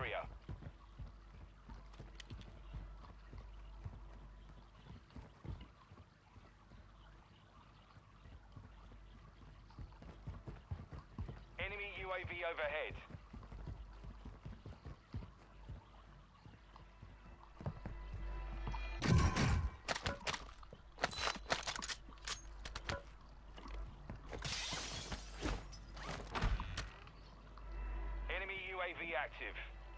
area. Enemy UAV overhead. Enemy UAV active.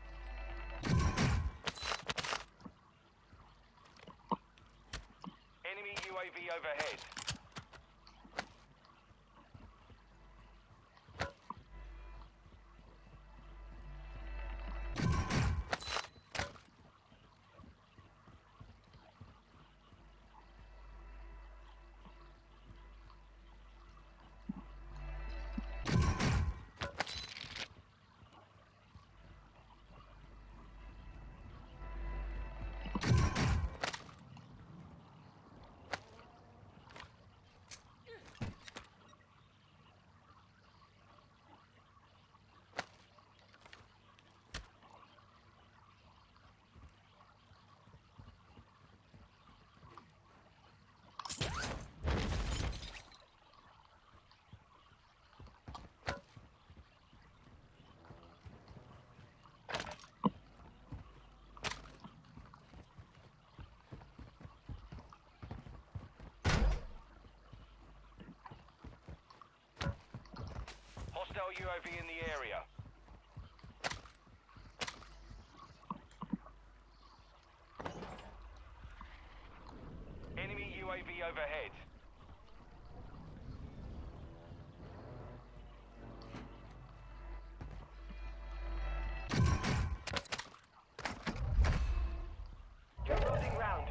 Enemy UAV overhead. Hostile UAV in the area. Enemy UAV overhead. You're losing round.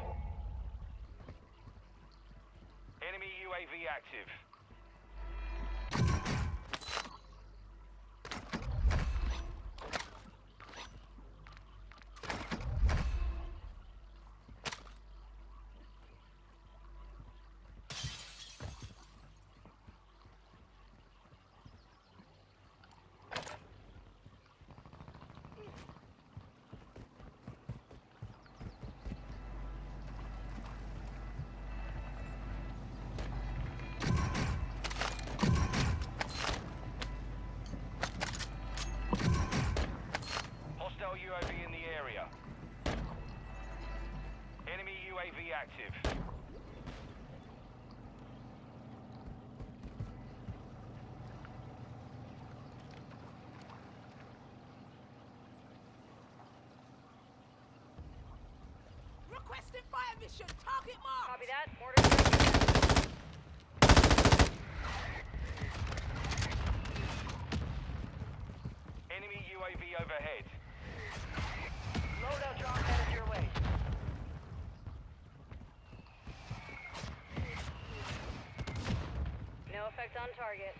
Enemy UAV active. Hostile UAV in the area. Enemy UAV active. Requesting fire mission. Target mark. Copy that. Mortar. Enemy UAV overhead. Loadout drop headed your way. No effect on target.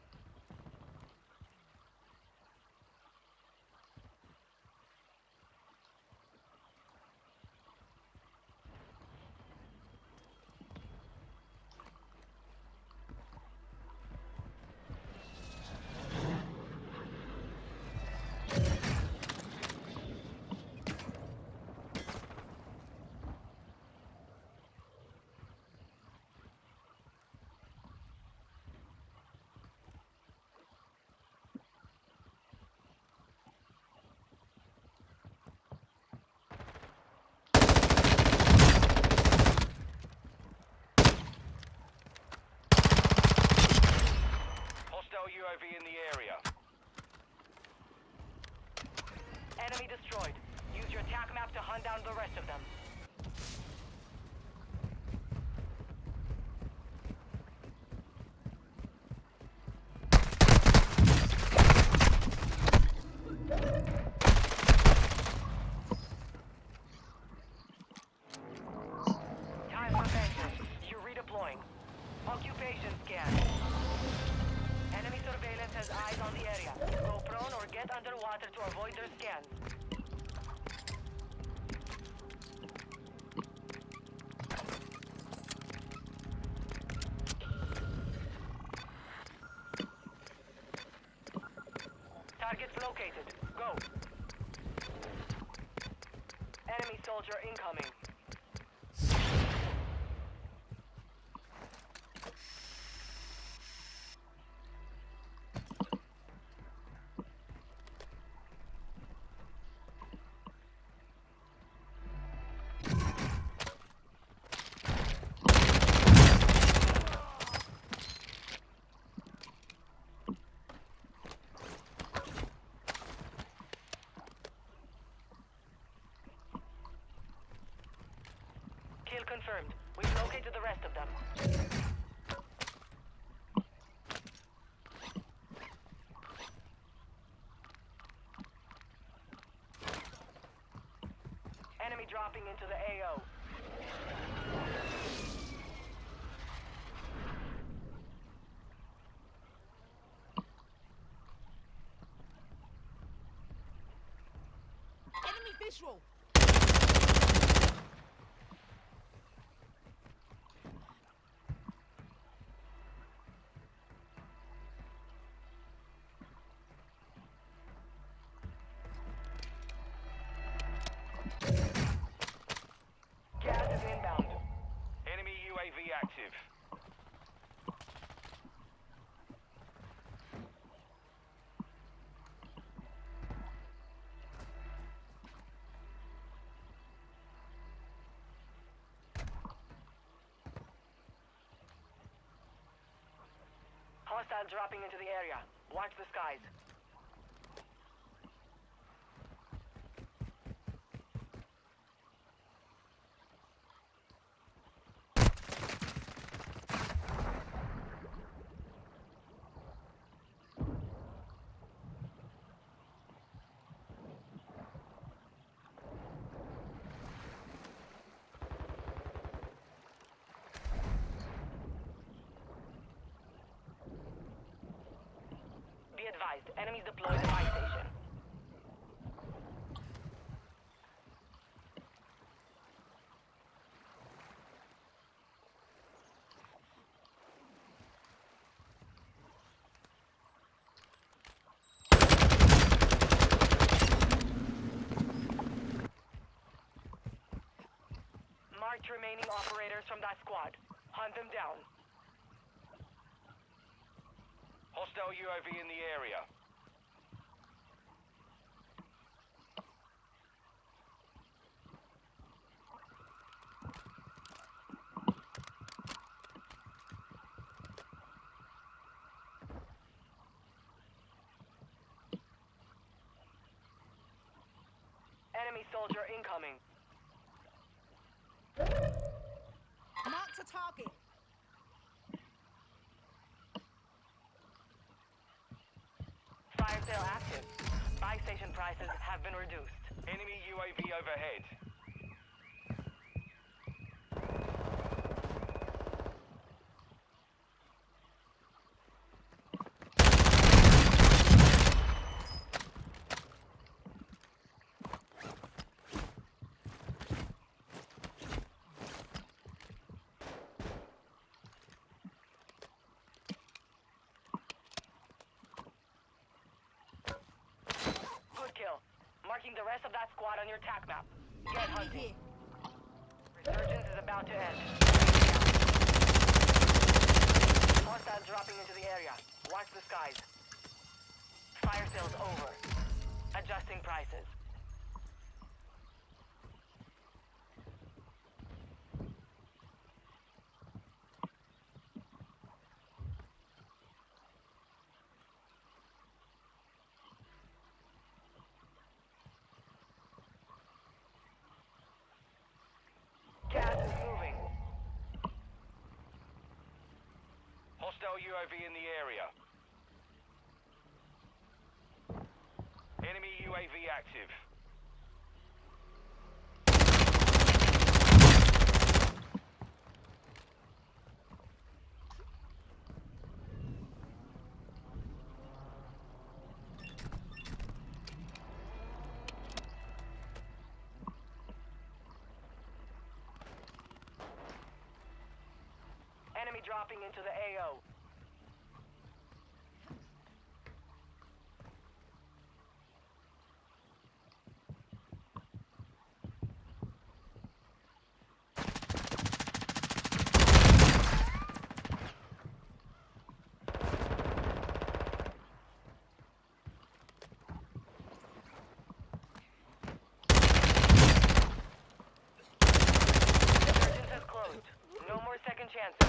Hostile UAV in the area. Enemy destroyed. Use your attack map to hunt down the rest of them. Time for vengeance. You're redeploying. Occupation scan. Enemy surveillance has eyes on the area. Go prone or get underwater to avoid their scans. Targets located. Go. soldier incoming. Kill confirmed. We've located the rest of them. Enemy dropping into the AO. Enemy visual. Gas is inbound. Enemy UAV active. Hostile dropping into the area. Watch the skies. Be advised, enemies deployed at buy station. Marked remaining operators from that squad. Hunt them down. Hostile UAV in the area. Enemy soldier incoming. Mark to target. Fire sale active. Buy station prices have been reduced. Enemy UAV overhead. Good kill. Marking the rest of that squad on your TAC map. Get hunting. Here. Resurgence is about to end. Hostiles dropping into the area. Watch the skies. Fire sales over. Adjusting prices. Gas is moving. Hostile UAV in the area. Enemy UAV active. Enemy dropping into the AO. chances.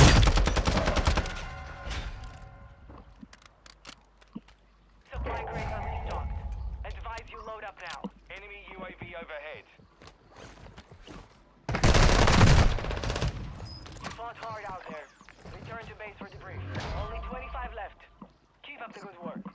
Supply crates are restocked. Advise you load up now. Enemy UAV overhead. You fought hard out there. Return to base for debrief. Only 25 left. Keep up the good work.